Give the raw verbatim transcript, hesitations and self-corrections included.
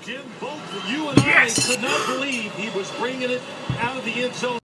Jim, both you and I could not believe he was bringing it out of the end zone.